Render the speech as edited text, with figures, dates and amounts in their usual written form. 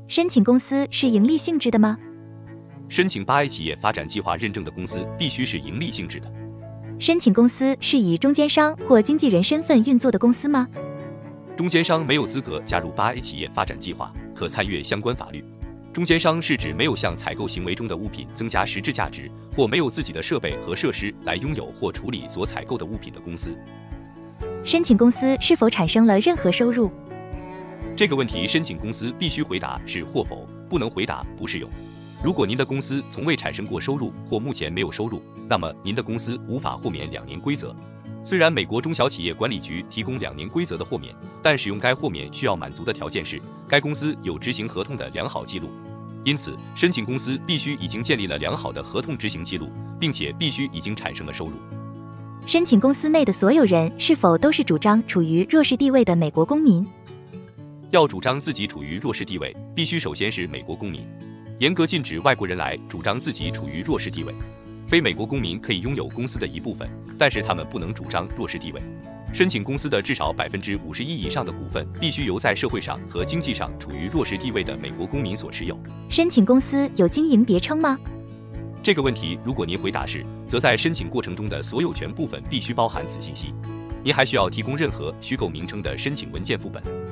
申请公司是盈利性质的吗？ 申请8A 企业发展计划认证的公司必须是盈利性质的。 申请公司是以中间商或经纪人身份运作的公司吗？ 中间商没有资格加入8A 企业发展计划，可参阅相关法律。中间商是指没有向采购行为中的物品增加实质价值，或没有自己的设备和设施来拥有或处理所采购的物品的公司。 申请公司是否产生了任何收入？ 这个问题申请公司必须回答是或否，不能回答不适用。如果您的公司从未产生过收入或目前没有收入，那么您的公司无法豁免2年规则。虽然美国中小企业管理局提供2年规则的豁免，但使用该豁免需要满足的条件是该公司有执行合同的良好记录。因此，申请公司必须已经建立了良好的合同执行记录，并且必须已经产生了收入。 申请公司内的所有人是否都是主张处于弱势地位的美国公民？ 要主张自己处于弱势地位，必须首先是美国公民。严格禁止外国人来主张自己处于弱势地位。非美国公民可以拥有公司的一部分，但是他们不能主张弱势地位。申请公司的至少51%以上的股份必须由在社会上和经济上处于弱势地位的美国公民所持有。 申请公司有经营别称吗？ 这个问题，如果您回答是，则在申请过程中的所有权部分必须包含此信息。您还需要提供任何虚构名称的申请文件副本。